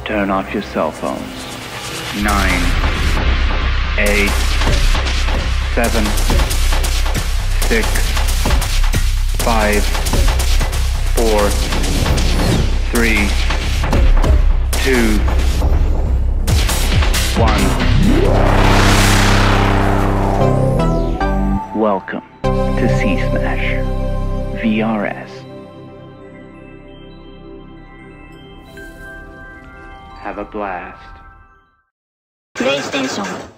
Turn off your cell phones. 9, 8, 7, 6, 5, 4, 3, 2, 1. Welcome to C-Smash VRS. Have a blast. PlayStation